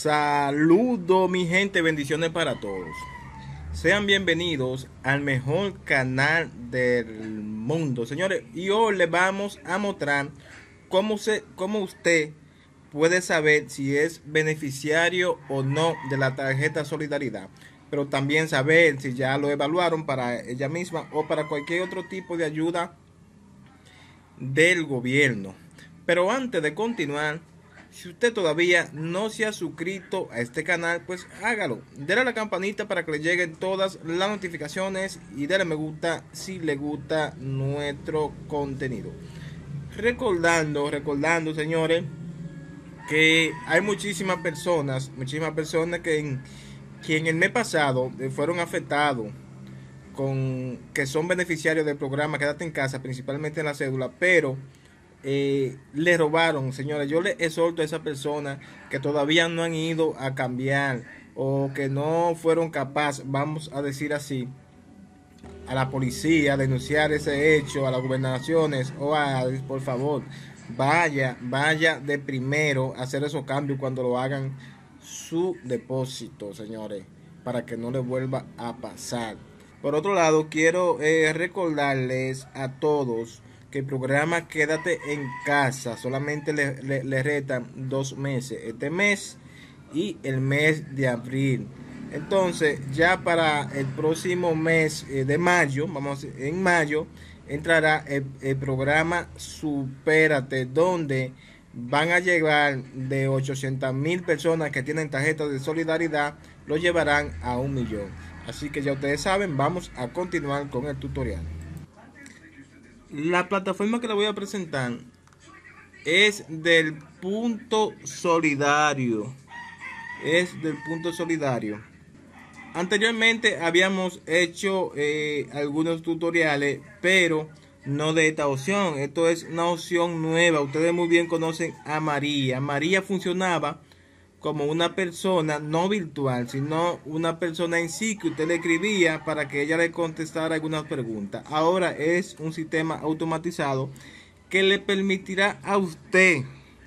Saludo mi gente, bendiciones para todos. Sean bienvenidos al mejor canal del mundo, señores. Y hoy les vamos a mostrar cómo usted puede saber si es beneficiario o no de la tarjeta Solidaridad. Pero también saber si ya lo evaluaron para ella misma o para cualquier otro tipo de ayuda del gobierno. Pero antes de continuar, si usted todavía no se ha suscrito a este canal, pues hágalo. Dale a la campanita para que le lleguen todas las notificaciones y dale me gusta si le gusta nuestro contenido. Recordando, señores, que hay muchísimas personas que en el mes pasado fueron afectados que son beneficiarios del programa Quédate en Casa, principalmente en la cédula, pero le robaron, señores. Yo les exhorto a esas personas que todavía no han ido a cambiar o que no fueron capaces, vamos a decir así, a la policía, a denunciar ese hecho, a las gobernaciones por favor, vaya de primero a hacer esos cambios cuando lo hagan su depósito, señores, para que no les vuelva a pasar. Por otro lado, quiero recordarles a todos que el programa Quédate en Casa solamente le retan 2 meses, este mes y el mes de abril. Entonces ya para el próximo mes de mayo, en mayo entrará el programa Supérate, donde van a llegar de 800,000 personas que tienen tarjetas de solidaridad, lo llevarán a 1,000,000. Así que ya ustedes saben, vamos a continuar con el tutorial. La plataforma que le voy a presentar es del Punto Solidario. Anteriormente habíamos hecho algunos tutoriales, pero no de esta opción. Esto es una opción nueva. Ustedes muy bien conocen a María. María funcionaba como una persona no virtual, sino una persona en sí que usted le escribía para que ella le contestara algunas preguntas. Ahora es un sistema automatizado que le permitirá a usted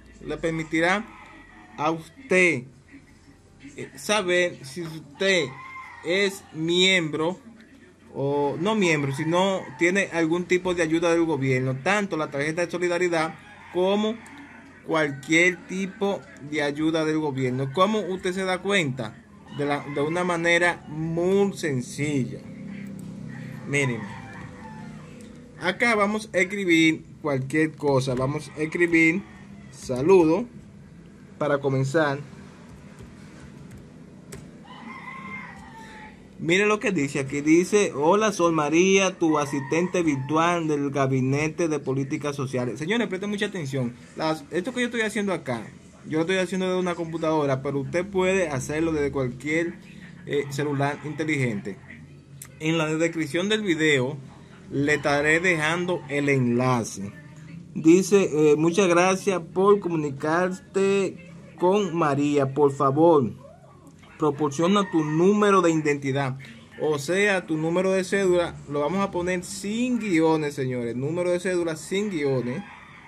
saber si usted es miembro o no miembro, sino tiene algún tipo de ayuda del gobierno, tanto la tarjeta de solidaridad como cualquier tipo de ayuda del gobierno. ¿Cómo usted se da cuenta? De una manera muy sencilla. Miren, acá vamos a escribir cualquier cosa. Vamos a escribir saludo para comenzar. Miren lo que dice aquí. Dice: hola, Sol María, tu asistente virtual del Gabinete de Políticas Sociales. Señores, presten mucha atención. Esto que yo estoy haciendo acá, yo lo estoy haciendo desde una computadora, pero usted puede hacerlo desde cualquier celular inteligente. En la descripción del video le estaré dejando el enlace. Dice: muchas gracias por comunicarte con María. Por favor, proporciona tu número de identidad, o sea, tu número de cédula. Lo vamos a poner sin guiones, señores. Número de cédula sin guiones.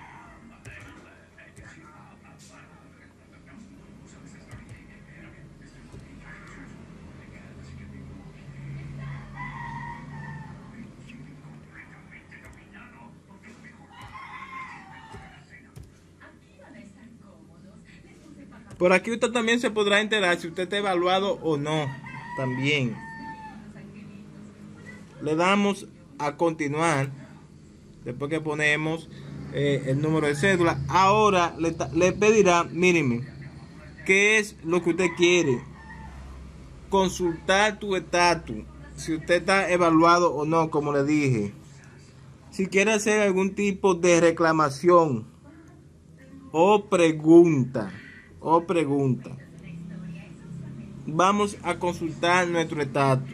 Por aquí usted también se podrá enterar si usted está evaluado o no. También le damos a continuar después que ponemos el número de cédula. Ahora le pedirá, mírenme, qué es lo que usted quiere. Consultar tu estatus, si usted está evaluado o no, como le dije. Si quiere hacer algún tipo de reclamación o pregunta. Vamos a consultar nuestro estatus.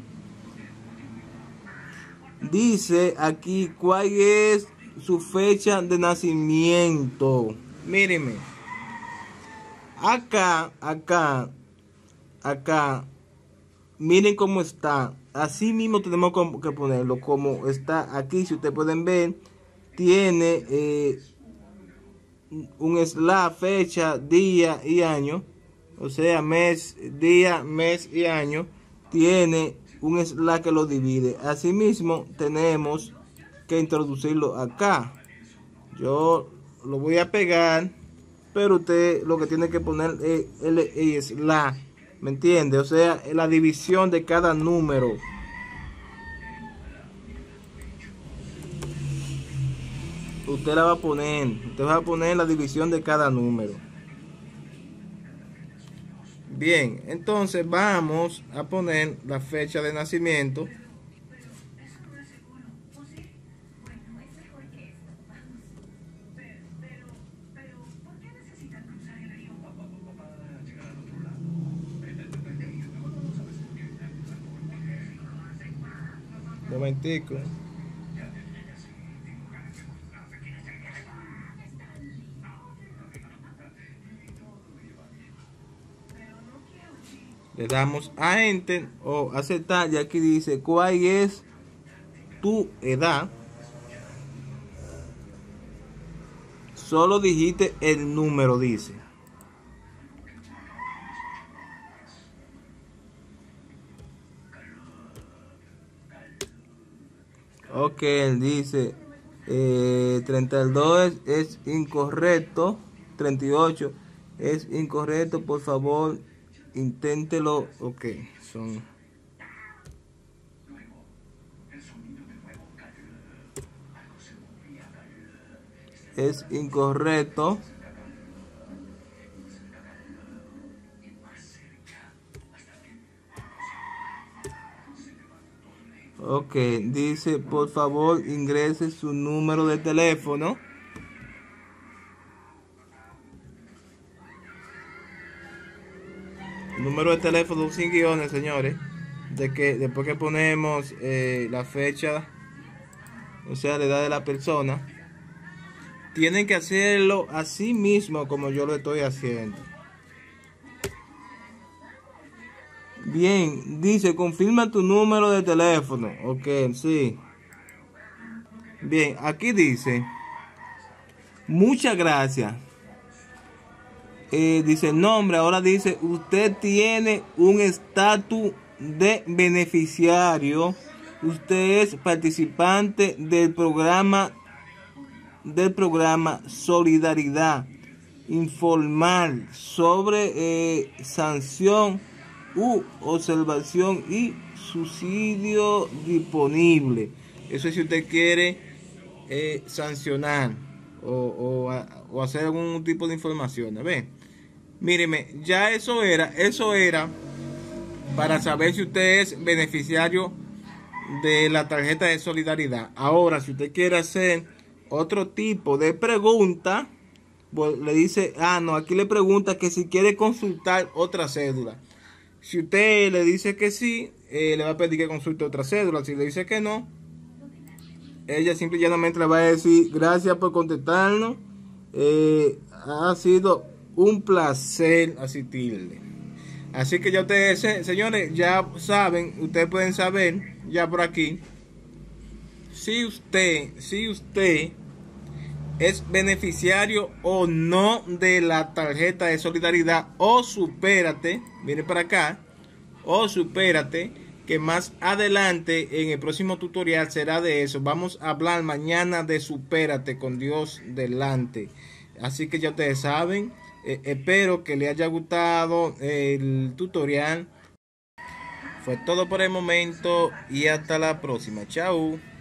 Dice aquí cuál es su fecha de nacimiento. Mírenme. Acá. Miren cómo está. Así mismo tenemos que ponerlo como está aquí. Si ustedes pueden ver, tiene un slash, fecha, día y año. o sea, mes, día, mes y año, tiene un slash que lo divide. Asimismo, tenemos que introducirlo acá. Yo lo voy a pegar, pero usted lo que tiene que poner es el slash, ¿me entiende? O sea, la división de cada número. Usted la va a poner, usted va a poner la división de cada número. Bien, entonces vamos a poner la fecha de nacimiento. Momentico. Le damos a Enter o aceptar y aquí dice cuál es tu edad. Solo digite el número, dice. Ok, él dice 32 es incorrecto, 38 es incorrecto, por favor inténtelo. Ok, son es incorrecto. Ok, dice por favor ingrese su número de teléfono. Número de teléfono sin guiones, señores. De que después que ponemos la fecha, o sea, la edad de la persona, tienen que hacerlo así mismo como yo lo estoy haciendo. Bien, dice confirma tu número de teléfono. Ok, sí. Bien, aquí dice muchas gracias. Dice nombre, ahora dice usted tiene un estatus de beneficiario. Usted es participante del programa Solidaridad. Informar sobre sanción u observación y subsidio disponible. Eso es si usted quiere sancionar o hacer algún tipo de información. ¿Ve? Míreme, ya eso era para saber si usted es beneficiario de la tarjeta de solidaridad. Ahora, si usted quiere hacer otro tipo de pregunta, pues le dice, no, aquí le pregunta que si quiere consultar otra cédula. Si usted le dice que sí, le va a pedir que consulte otra cédula. Si le dice que no, ella simple y llanamente le va a decir gracias por contestarnos. Ha sido un placer asistirle. Así que ya ustedes, señores, ya saben, ustedes pueden saber ya por aquí si usted es beneficiario o no de la tarjeta de solidaridad o supérate, viene para acá, o supérate, que más adelante en el próximo tutorial será de eso. Vamos a hablar mañana de supérate con Dios delante. Así que ya ustedes saben, espero que les haya gustado el tutorial. Fue todo por el momento y hasta la próxima. Chao.